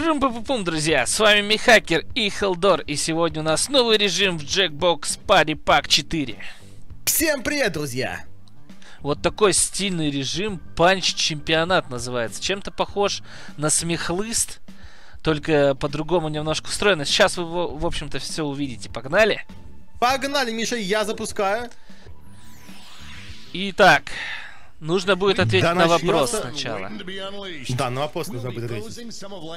Рум-пу-пум, друзья, с вами Михакер и Хелдор, и сегодня у нас новый режим в Jackbox Party Pack 4. Всем привет, друзья! Вот такой стильный режим, панч-чемпионат называется. Чем-то похож на смехлыст, только по-другому немножко устроено. Сейчас вы, в общем-то, все увидите. Погнали? Погнали, Миша, я запускаю. Итак, нужно будет ответить на вопрос сначала. Да, на вопрос нужно будет ответить.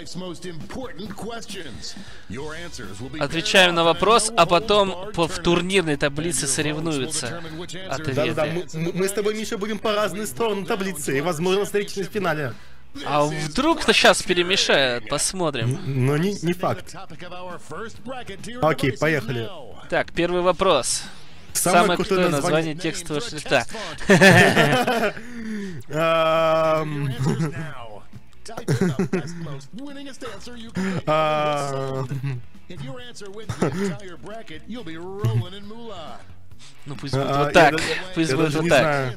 Отвечаем на вопрос, а потом в турнирной таблице соревнуются ответы. Да, мы с тобой, Миша, будем по разные стороны таблицы и, возможно, встретимся в финале. А вдруг-то сейчас перемешают, посмотрим. Но не факт. Окей, поехали. Так, первый вопрос. Самое крутое название текстового шрифта. Ну пусть будет вот так. Пусть будет вот так.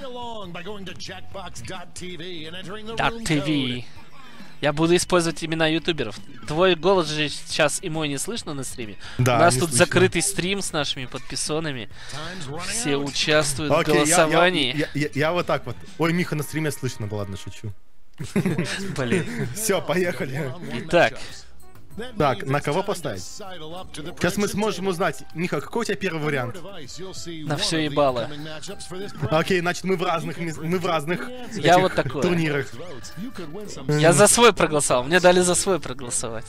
.tv. Я буду использовать имена ютуберов. Твой голос же сейчас и мой не слышно на стриме. Да, у нас тут слышно. закрытый стрим с нашими подписонами. Все участвуют в голосовании. Я вот так вот. Ой, Миха, на стриме слышно, да ладно, шучу. Блин. Все, поехали. Итак. Так, на кого поставить? Сейчас мы сможем узнать. Миха, какой у тебя первый вариант? На все ебало. Окей, значит мы в разных Я вот такой. турнирах. Я за свой проголосовал. Мне дали за свой проголосовать.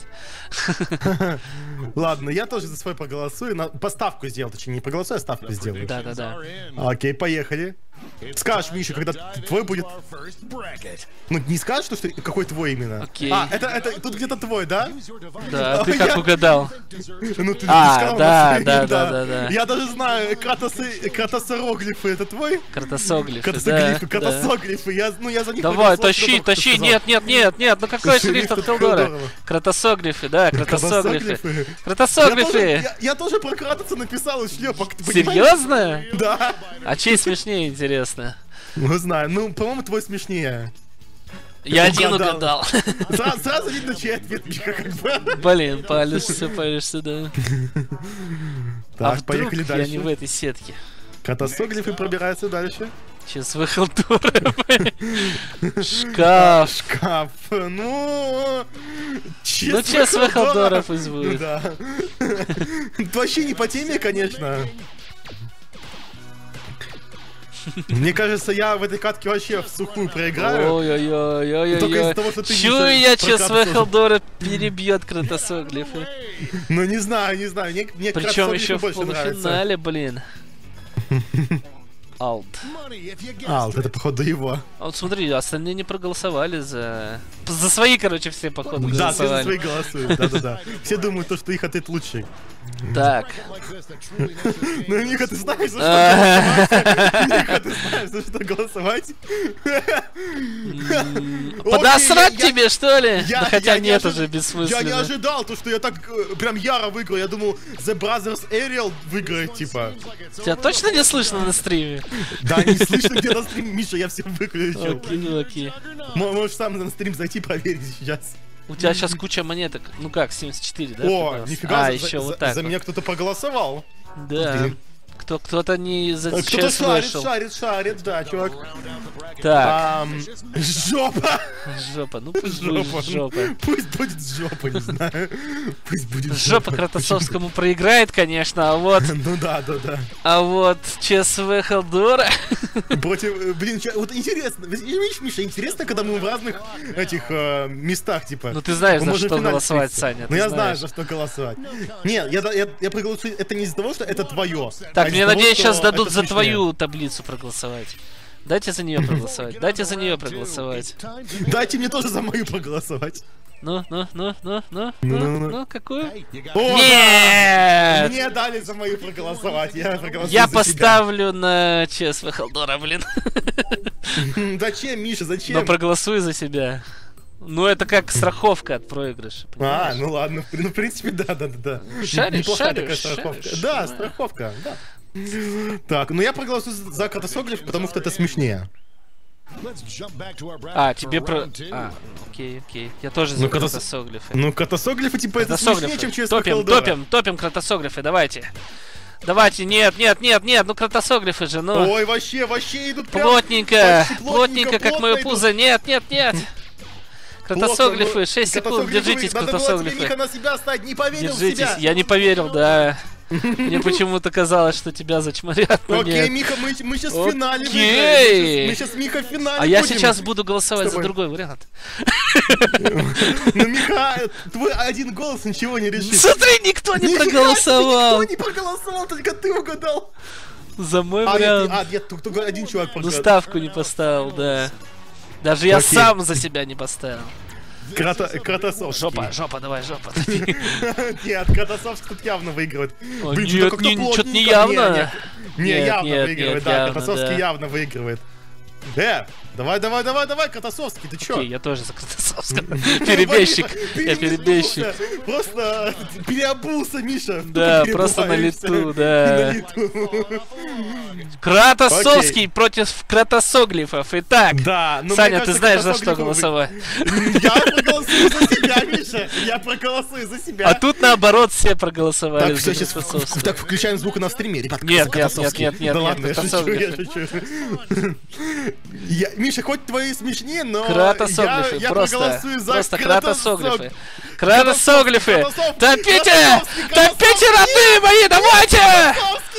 Ладно, я тоже за свой проголосую. Поставку сделал, точнее, не проголосую, а ставку сделаю. Да. Окей, поехали. Скажешь, Миша, когда твой будет... Ну, не скажешь, что какой твой именно? Окей. А, это тут где-то твой, да? Да, ты как угадал. Ну, ты А, сказал, да. Я даже знаю, кратосороглифы, это твой? Кратосоглифы, Кратосоглифы, я за них... Давай, тащи, нет, ну какой шрифт от Хелдора? Кратосоглифы, да, кратосоглифы. Кратосоглифы! Я тоже про кратоса написал из шлепок. Серьезно? Да. А чей смешнее, интересно? Ну, знаю, ну, по-моему, твой смешнее. Я один угадал. Сразу видно, чей ответ, Миха, как бы. Блин, палишься, да. Так, поехали дальше. Я не в этой сетке. Кратосоглифы пробираются дальше. Сейчас в Хелдора. Шкаф. Шкаф. Ну, честно, в Хелдора пусть будет. Да. Вообще не по теме, конечно. Мне кажется, я в этой катке вообще в сухую проиграю. Ой-ой-ой. Только из-за того, что ты чую я, честно, Хелдора перебьет кратосоглифы. Ну, не знаю. Мне причем еще в полуфинале, нравится. Блин. Alt, это походу его. А вот смотри, остальные не проголосовали за свои, короче, все походу голосовали. Да, все за свои голосуют, да. Все думают, что их ответ лучший. Так. Ну, Миха, ты знаешь, за что голосовать? Подосрать тебе, что ли? Да хотя нет, уже бессмысленно. Я не ожидал, что я так прям яро выиграл. Я думал, The Brothers Ariel выиграет, типа. Тебя точно не слышно на стриме? Да, не слышно где на стриме, Миша, я все выключил. Окей. Можешь сам на стрим зайти проверить сейчас. У тебя сейчас куча монеток. Ну как, 74, да? О, нифига, еще вот так. За меня кто-то проголосовал. Да. Кто-то не за кто-то вышел. шарит, да, чувак. Так. Жопа. Ну пусть будет жопа. Пусть будет жопа, не знаю. Пусть будет жопа. Кратосовскому проиграет, конечно, а вот... Ну да. А вот ЧСВ Хелдора... Против... Блин, вот интересно. Видишь, Миша, интересно, когда мы в разных этих местах, типа... Ну ты знаешь, за что голосовать, Саня. Ну я знаю, за что голосовать. Нет, я проголосую... Это не из-за того, что это твое. Так, мне надеюсь, сейчас дадут за твою таблицу проголосовать. Дайте за нее проголосовать. Дайте мне тоже за мою проголосовать. Ну, какую? Нет! Мне дали за мою проголосовать. Я поставлю на ЧСВ Хелдора, блин. Зачем, Миша, зачем? Но проголосуй за себя. Ну, это как страховка от проигрыша. Понимаешь? Ну ладно, ну, в принципе, да. Шаришь, такая страховка. Да, страховка, да. Так, ну я проголосую за Кратосоглиф, потому что это смешнее. А, тебе про... А, окей. Я тоже за кратосоглифы. Ну, кратосоглифы, типа, это смешнее, чем через Топим кратосоглифы, давайте. Давайте, нет, ну кратосоглифы же, ну. Ой, вообще идут прям... Плотненько, как мое пузо, нет. Кратосоглифы, 6 секунд, держитесь, кратосоглифы. Миха на себя стать, не поверил в себя. Держитесь, я не поверил, да. Мне почему-то казалось, что тебя зачморят, но Окей, нет. Миха, мы сейчас в финале выиграем. Мы сейчас, Миха, в финале А будем. я сейчас буду голосовать за другой вариант. Ну, Миха, твой один голос ничего не решит. Смотри, никто не проголосовал. Никто не проголосовал, только ты угадал. За мой вариант. Нет, только один чувак Ну, ставку не поставил, да. Даже я сам за себя не поставил. Кратосовский. Жопа, давай, жопа. Нет, Кратосовский тут явно выигрывает. Блин, что-то не явно. Не, явно выигрывает, да, Кратосовский явно выигрывает. Давай, Кратосовский, ты чё? Окей, я тоже за Кратосовского. Перебежчик, я перебежчик. Просто переобулся, Миша. Да, просто на лету, да. Кратосовский против кратосоглифов. Итак, Саня, ты знаешь, за что голосовать. Я проголосую за себя, Миша. Я проголосую за себя. А тут наоборот все проголосовали за Кратосовский. Так, включаем звук на стриме, ребят. Нет, да ладно, я шучу. Миша, хоть твои смешнее, но кратосоглифы, я проголосую за просто кратосоглифы. Кратосоглифы! Топите! Топите, родные мои, давайте!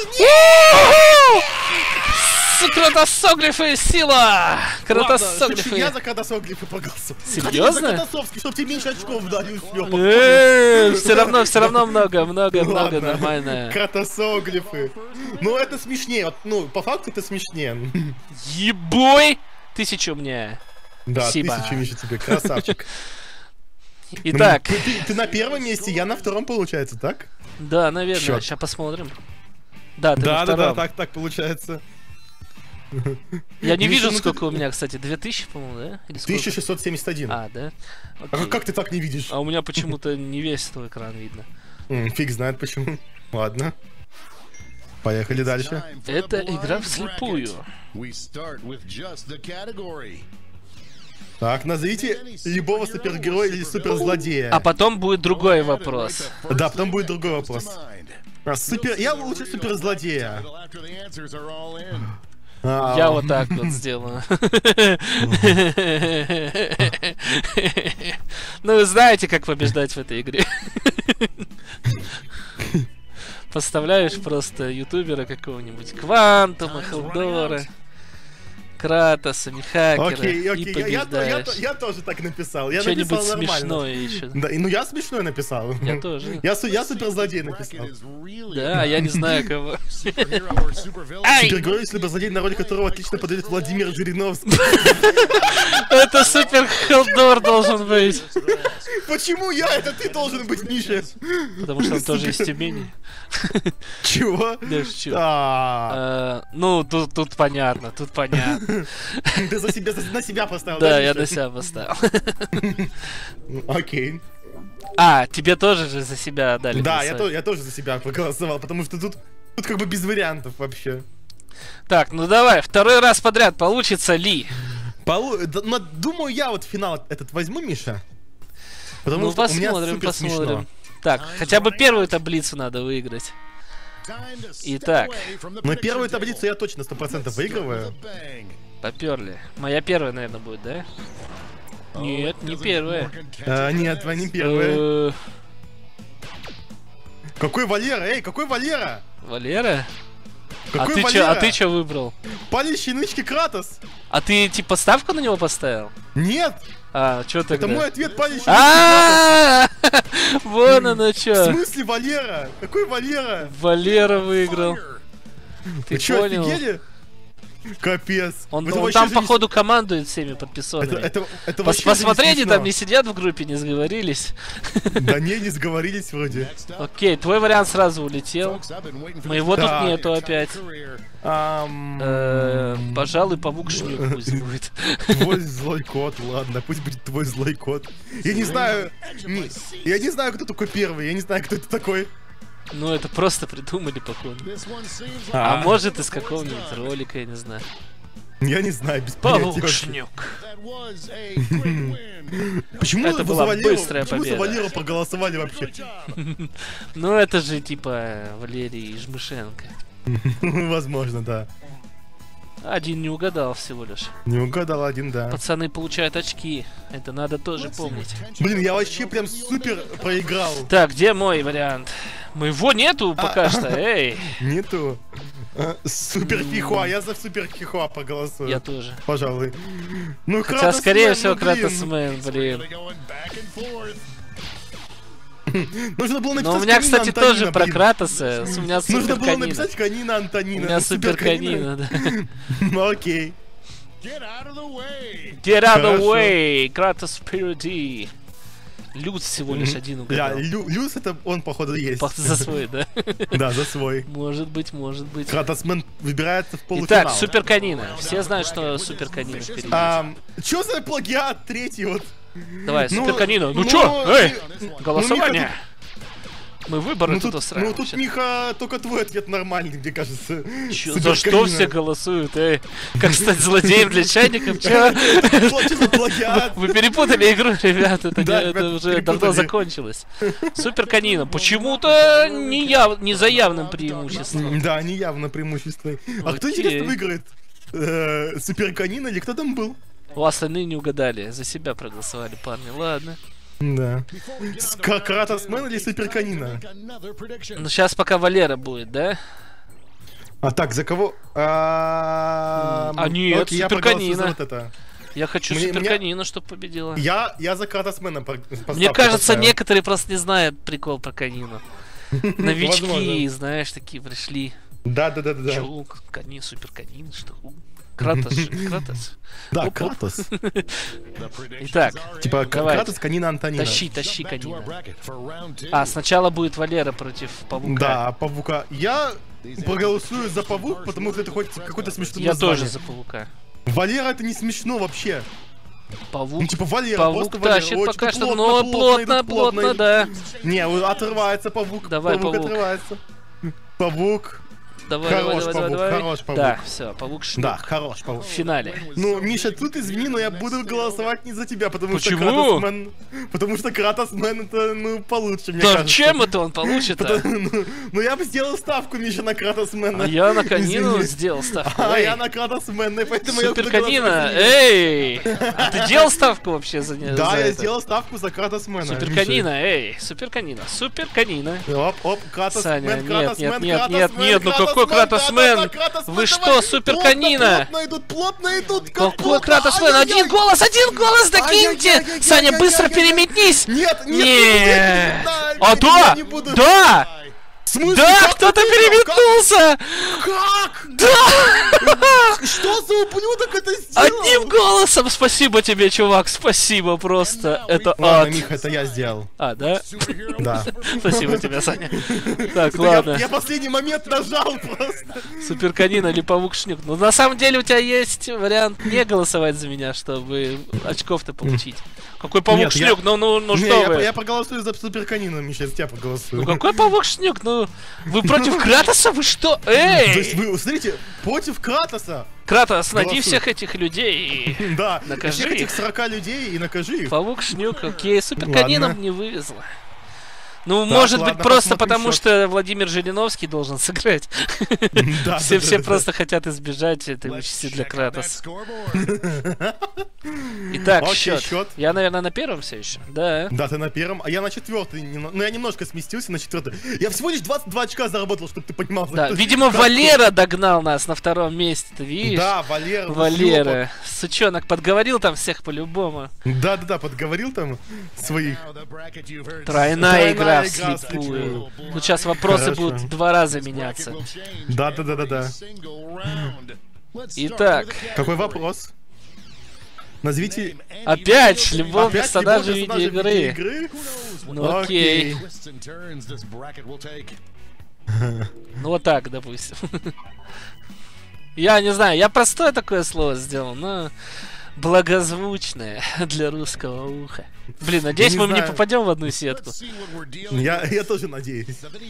Кратосоглифы, сила! Кратосоглифы. Я за кратосоглифы проголосую. Серьезно? За Кратосовский, чтобы тебе меньше очков дали. Все равно много, нормально. Кратосоглифы. Ну, это смешнее. Ну, по факту это смешнее. Ебой! 1000 мне. Да, спасибо. 1000, Миша, тебе, красавчик. Итак. Ты на первом месте, я на втором, получается, так? Да, наверное. Сейчас посмотрим. Да, ты на втором. Да, так получается. Я не вижу, сколько у меня, кстати. 2000, по-моему, да? 1671. А, да? А как ты так не видишь? А у меня почему-то не весь твой экран видно. Фиг знает почему. Ладно. Поехали дальше. Это игра вслепую. Так, назовите любого супергероя или суперзлодея. А потом будет другой вопрос. Да, потом будет другой вопрос. Я лучше суперзлодея. Я вот так вот сделаю. Ну, вы знаете, как побеждать в этой игре. Поставляешь просто ютубера какого-нибудь, Квантума, Хелдора, Кратоса, Михакера. Окей, и побеждаешь. Я тоже так написал. Я Что-нибудь написал нормально. смешное еще. Да, ну я смешное написал. Я тоже. Я суперзлодей написал. Да, а я не знаю кого. Супергерой, суперзлодей, на роли которого отлично подойдет Владимир Жириновский. Это супер Хелдор должен быть. Почему я? Это ты должен быть, Миша. Потому что он тоже из Тюмени. Чего? Да, шучу. Ну, тут понятно, Ты на себя поставил, да? Да, я на себя поставил. Окей. А, тебе тоже же за себя дали. Да, я тоже за себя проголосовал, потому что тут как бы без вариантов вообще. Так, ну давай, второй раз подряд, получится ли? Думаю, я вот финал этот возьму, Миша. Потому что посмотрим. Смешно. Так, хотя бы первую таблицу надо выиграть. Итак. Но первую таблицу я точно 100% выигрываю. Поперли. Моя первая, наверное, будет, да? Нет, не первая. Нет, твоя не первая. Какой Валера? Эй, какой Валера? Валера? Какой Валера? А ты чё выбрал? Палищий нычки Кратос. А ты типа ставку на него поставил? Нет. А, чё тогда? Это мой ответ, палищий нычки Кратос. Вон оно чё. В смысле Валера? Какой Валера? Валера выиграл. Ты понял? Офигели? Капец. Он там, походу, командует всеми подписанными. Посмотри, они там не сидят в группе, не сговорились. Да не сговорились вроде. Окей, твой вариант сразу улетел. Моего тут нету опять. Пожалуй, павук Шмюк пусть будет. Твой злой кот, ладно, пусть будет твой злой кот. Я не знаю, кто такой первый, я не знаю, кто это такой. Ну, это просто придумали, походу. А может, из какого-нибудь ролика, я не знаю. Я не знаю, без понятия вообще. Павукшнюк. Почему Это была быстрая почему за победа. Валеру проголосовали вообще? Ну это же типа Валерий Жмышенко. Возможно, да. Один не угадал всего лишь. Не угадал один, да. Пацаны получают очки. Это надо тоже помнить. Блин, я вообще прям супер проиграл. Так, где мой вариант? Моего нету пока что, эй. Нету. Супер Хихуа, я за Супер Хихуа проголосую. Я тоже. Пожалуй. Ну, Хотя, Кратос скорее Мэн, всего, ну, блин. Кратосмен, блин. Нужно было написать Но у меня, Канина кстати, Антонина, тоже про блин. Кратоса. У меня Нужно супер было канина. написать Канина Антонина. У меня ну, супер канина, да. Ну, окей. Get out of the Хорошо. way, Кратос впереди. Люц всего лишь один Бля, угадал. Люс это он, походу, есть. За свой, да? Да, за свой. Может быть, может быть. Кратосмен выбирается в полуфинал. Итак, супер канина. Все знают, что супер канина впереди. Чё за плагиат третий вот? Давай, ну, супер канина. Ну ну, чё? Эй! ну, Голосование! Мы выборы Ну тут тут, устраиваем. тут, Миха, только твой ответ нормальный, мне кажется. Чё, Супер за что канина. все голосуют, эй? Как стать злодеем для чайников? Чё? Что за плагиат? Вы перепутали игру, ребят. Это, Да, это ребят, уже давно перепутали. закончилось. Супер канина. Почему-то не за явным преимуществом. Да, они явно преимущество. А кто, Окей. интересно, выиграет? Супер канина или кто там был? У остальные не угадали. За себя проголосовали, парни. Ладно. Да. Кратосмен или Супер канина? Ну сейчас пока Валера будет, да? А так, за кого? нет, окей, я Супер проголосую канина. за вот это. Я хочу Мне- супер мне- канина, чтобы победила. Я за Кратосмена Мне кажется, некоторые просто не знают прикол про канину. Новички, Возможно. знаешь, такие пришли. Да. Чё, канин, супер канин, что? Кратос же, Кратос. Да, Оп-оп. Кратос. Итак, Типа давайте. Кратос, канина, Антонина. Тащи канина. А, сначала будет Валера против Павука. Да, Павука. Я проголосую за Павук, потому что это хоть какой-то смешной Я название. тоже за Павука. Валера это не смешно вообще. Павук. Ну типа Валера, Павук просто Валера. тащит Ой, пока что-то что, но плотно, идут, идут. да. Не, отрывается Павук. Давай, Павук. отрывается. Павук. Давай, Хорош, давай, Павук, давай. хорош, Павук. Да, все, Павук шнук. Да, хорош, Павук. В финале. Ну, Миша, тут извини, но я буду голосовать не за тебя, потому Почему? что Кратосмен... Потому что Кратосмен это, ну, получше, мне Да кажется. чем это он получит? Ну, я бы сделал ставку, Миша, на Кратосмена. А я на канину Извини. сделал ставку. А Эй, я на Кратосмена, поэтому я Супер буду канина, голосовать за него. эй! А ты делал ставку вообще за не? Да, за я это? сделал ставку за Кратосмена. Супер Миша. канина, эй! Супер канина, супер канина. Оп, Кратосмен, Саня, нет, Кратосмен, нет, ну какой Кратосмен? Вы что, супер канина? Плотно идут, Какой Кратосмен? Один голос, докиньте! Ай-яй-яй-яй-яй-яй-яй-яй. Саня, быстро перемитнись! Нет, Нет! А я да! не буду. Да! В смысле, Да, как кто-то ты переметнулся! Как? Да! Что за ублюдок это сделал? Одним голосом! Спасибо тебе, чувак, спасибо просто. Это Ладно, ад. Миха, это я сделал. А, да? Да. Спасибо тебе, Саня. Так, Я ладно. последний момент нажал просто. Супер канина или павук шнюк. Ну, на самом деле, у тебя есть вариант не голосовать за меня, чтобы очков-то получить. Какой павук Нет, шнюк? Ну Не, что я вы? проголосую за Супер канина, Миша, я за тебя проголосую. Ну какой павук шнюк? Ну, вы против Кратоса? Вы что? То есть Эй! вы, смотрите, против Кратоса. Кратос, найди Голосуй. всех этих людей. и- Да, Накажи всех этих их. 40 людей и накажи их. Павук шнюк, окей. Супер Ладно. канина не вывезла. Ну, Так, может ладно, быть, просто посмотрим потому, счет. что Владимир Жириновский должен сыграть. Да, Все да. просто хотят избежать этой участи для Кратоса. Итак, Окей, счет. счет. Я, наверное, на первом все еще. Да. Да, ты на первом, а я на четвертый. Ну, я немножко сместился на четвертый. Я всего лишь 22 очка заработал, чтобы ты понимал. Да, видимо, Как- Валера догнал нас на втором месте, ты видишь? Да, Валера. ну, Валера, сучонок, подговорил там всех по-любому. шлёпок. Да, подговорил там своих. Тройная игра игра вслепую. вслепую. Ну, сейчас вопросы Хорошо. будут 2 раза меняться. Да. Итак, Какой вопрос? Назовите... опять любого Опять персонажа любого персонажа видеоигры. Ну, окей. Ну, вот так, допустим. Я не знаю, я простое такое слово сделал, но... благозвучное для русского уха. Блин, надеюсь, не мы не знаю. попадем в одну сетку, Я тоже надеюсь.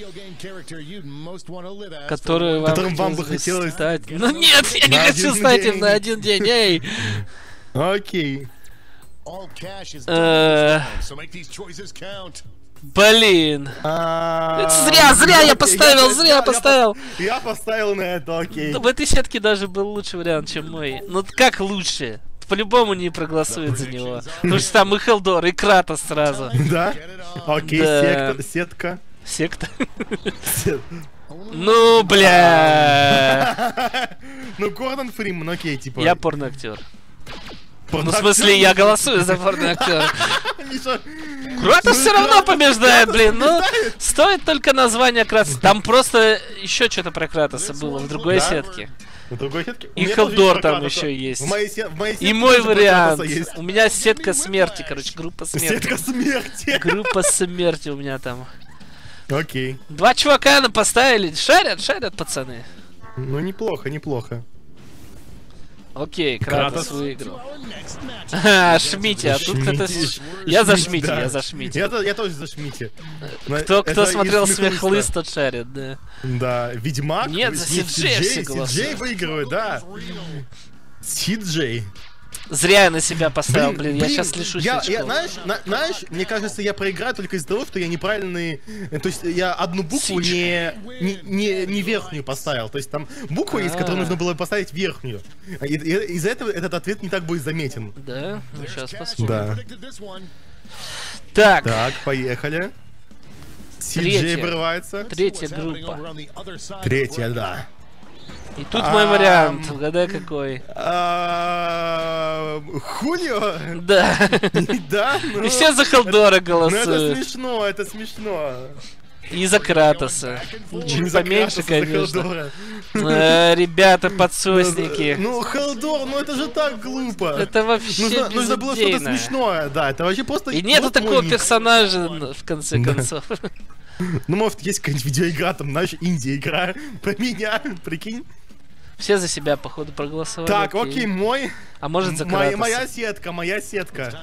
которую Которым вам бы хотелось хотелось стать. Ну нет, я не на хочу один стать им день. на один день, эй! Окей. Блин. Зря я поставил. Я поставил на это, окей. Ну, в этой сетке даже был лучший вариант, чем мой. Ну как лучше? По-любому не проголосует за него. Потому что там и Хелдор, и Кратос сразу. Да? Окей, Да. сетка. Секта. Сет- Ну, бля. Ну, Гордон Фриман, окей, типа. Я порноактер. Ну, в порноактер. смысле, я голосую за порноактера. Миша, Кратос Ну, все равно Кратос- побеждает, Кратос блин. Ну, побеждает. стоит только название Кратоса. Там просто еще что-то про Кратоса было в другой Да? сетке. в другой сетке? У И меня тоже Хелдор есть там про еще Кратоса. есть. В моей сетке И мой тоже про вариант. Кратоса есть. У меня сетка смерти, короче, группа смерти. Сетка смерти. Группа смерти у меня там. Окей. Два чувака на поставили. Шарят, пацаны. Ну, неплохо. Окей, Кратос Кратос. выиграл. Ха, Шмити, а тут кто-то... Я за Шмити, да. я за Шмити. Я тоже за Шмити. Кто смотрел из «Смехлыст», тот шарит, да. Да, Ведьмак. Нет, за Си-Джей все голосуют. Си-Джей выигрывает, да. Си-Джей. Зря я на себя поставил, блин, я сейчас лишусь я, очков. знаешь, мне кажется, я проиграю только из-за того, что я неправильный... То есть я одну букву не верхнюю поставил. То есть там буква есть, которую нужно было поставить верхнюю. И из-за этого этот ответ не так будет заметен. Да? Ну сейчас посмотрим. Да. Так, Так, поехали. Третья. Си-Джей вырывается. третья группа. Третья, да. И тут мой вариант, угадай какой. Хулио? Да. Да, ну... И все за Хелдора Ну это голосуют. смешно, это смешно. И за Кратоса. Чуть Не за поменьше, Кратоса, за конечно. Хелдора. Ребята, подсосники. Ну, Хелдор, ну это же так глупо. Это вообще Нужно было что-то безидейно. смешное, да, это вообще просто... И нету просто такого мой ник. персонажа, в конце Да. концов. Ну, может, есть какая-нибудь видеоигра, там, знаешь, инди-игра про меня, прикинь. Все за себя, походу, проголосовали. Так, окей, мой... А может за моя Кратоса. моя сетка.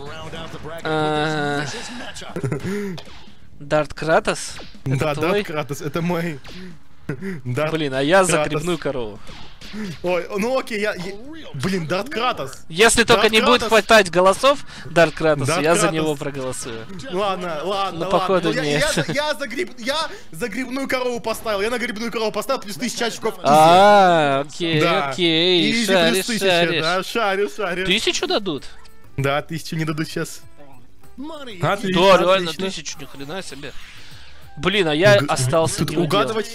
Дарт Кратос? Это Да, твой? Дарт Кратос, это мой... Дарт Блин, а я за Кратос. грибную корову. Ой, ну окей, блин, Дарт Кратос. Если только Дарт не будет Кратос. хватать голосов Дарт Кратоса, Дарт я за Кратос. него проголосую. Ладно. Ну, походу, Ну, нет. я за грибную корову поставил. Я на грибную корову поставил плюс 1000 очков. Окей, Да. окей, Изи шаришь, плюс 1000, да, шаришь. шарю. 1000 дадут? Да, 1000 не дадут сейчас. Отлично, Да, реально, отлично. 1000, ни хрена себе. Блин, а я остался Тут не удел. угадывать.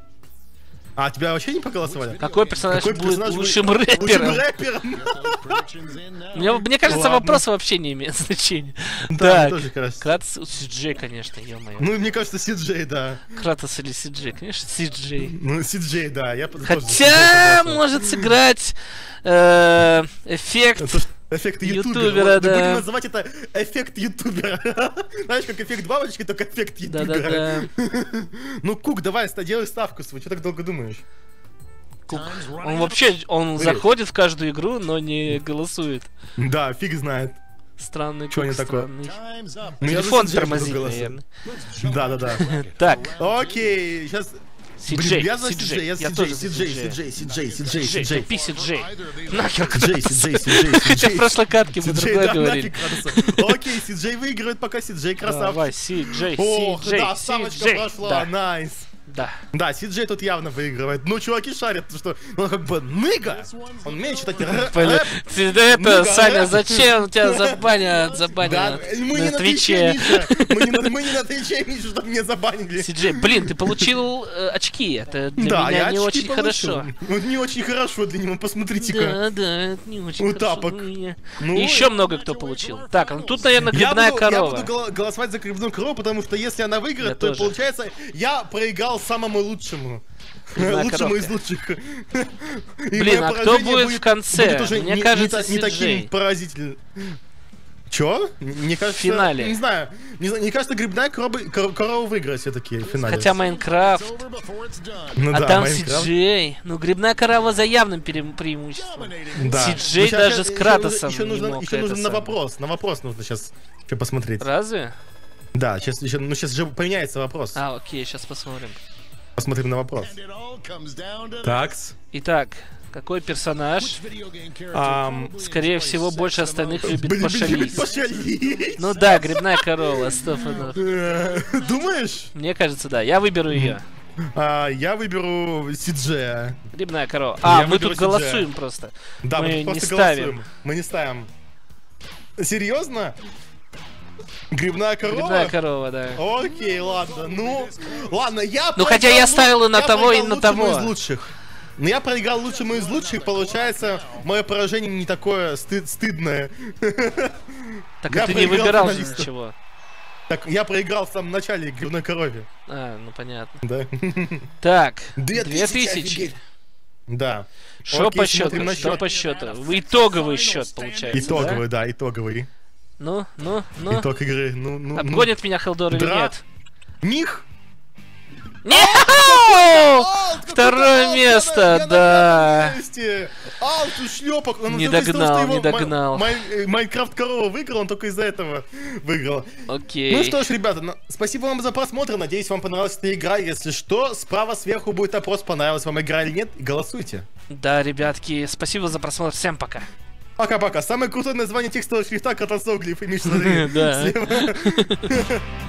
А, тебя вообще не проголосовали? Какой персонаж Какой будет персонаж лучшим будет рэпером? лучшим рэпером? Мне кажется, Ладно. вопрос вообще не имеет значения. Да, Так, тоже кажется. Кратос, Си-Джей, конечно, ё-моё. Ну, мне кажется, Си-Джей, да. Кратос или Си-Джей? Конечно, Си-Джей. Ну, Си-Джей, да. Я тоже Хотя согласен. может сыграть эффект. Это ж эффект ютубера. Ютубера, Вот, да. Будем называть это эффект ютубера. Знаешь, как эффект бабочки, только эффект ютубера. Да-да-да. Ну, Кук, давай, делай ставку свою. Что так долго думаешь? Он вообще, он Блин. заходит в каждую игру, но не голосует. Да, фиг знает. Странный Чё Кук, не такое? странный. Ну, я за Телефон Си-Джей буду тормозит, голосовать. наверное. Да. Так, Окей, сейчас... Си-Джей, я за Си-Джей, Си-Джей, я я тоже за Си-Джей, Си-Джей. Си-Джей. Тупи Си-Джей. Нахер Си-Джей, Кратос. Си-Джей. Хотя в прошлой катке мы Си-Джей, другое да, говорили. нафиг Кратоса. Окей, Си-Джей выигрывает пока, Си-Джей красавчик. Давай, Си-Джей, Ох, Си-Джей, да, ставочка Си-Джей. прошла, Да, найс. да. Да, Си-Джей тут явно выигрывает. Ну, чуваки шарят, что он как бы ныга. Он умеет читать рэп. Блин, ты это, Ну, Саня, да. зачем тебя забанят Да, мы не на на Твиче, Твиче? Миша. Мы не на Твиче, Миша, чтобы меня забанили. Си-Джей, блин, ты получил очки, это для Да, меня я не очки очень получил. хорошо. Вот не очень хорошо для него, посмотрите-ка. Да, это не очень У хорошо. тапок. для меня. Ну, Еще много кто получил. Так, ну тут, наверное, грибная Я корова. буду голосовать за грибную корову, потому что если она Я выиграет, то тоже. получается я проиграл самому лучшему. Грибная Лучшему из коровка. лучших. И Блин, мое а кто поражение будет в конце? будет уже Мне не кажется, таким Си-Джей. поразительным. Чё? Мне кажется, В финале. Не знаю, мне кажется, грибная корова выиграет все-таки в финале. Хотя Майнкрафт. Ну А да, там Майнкрафт. CJ. Ну, грибная корова за явным преимуществом. Да. CJ даже с Кратосом Еще не мог нужно это на самое. вопрос. На вопрос нужно сейчас посмотреть. Разве? Да, сейчас же поменяется вопрос. А, окей, сейчас посмотрим. Посмотрим на вопрос. Такс. Итак, какой персонаж, скорее всего, больше остальных любит Любит пошалить? пошалить. Ну да, грибная корова, стопудов. Думаешь? Мне кажется, да. Я выберу ее. Я выберу CJ. Грибная корова. Я Мы выберу тут CJ. голосуем просто. Да, Мы мы не просто ставим. голосуем. Мы не ставим. Серьезно? Грибная корова? Грибная корова, да. Окей, ладно. Ну, ладно, я Ну, хотя я ставил и на того, и на того. из лучших. Но я проиграл лучшему из лучших, получается, мое поражение не такое стыдное. Так Я и ты не проиграл выбирал финалистов. ничего. Так, я проиграл в самом начале грибной корове. А, ну понятно. Да. Так, 2000. 2000. Да. Что Окей, по смотрим счету? на Что счет. по счету? Итоговый счет получается. Итоговый, да, итоговый. Ну. Итог игры. Ну. Обгонит меня Хелдор или Дра- нет? Них? Нет! Второе место, да. Ты шлепок. Не догнал. Майнкрафт корова выиграл, он только из-за этого выиграл. Окей. Ну что ж, ребята, спасибо вам за просмотр. Надеюсь, вам понравилась эта игра. Если что, справа сверху будет опрос, понравилась вам игра или нет, и голосуйте. Да, ребятки, спасибо за просмотр. Всем пока. Пока-пока. Самое крутое название текстового шрифта — Катасоглиф. И Миша, смотри, Да. слева.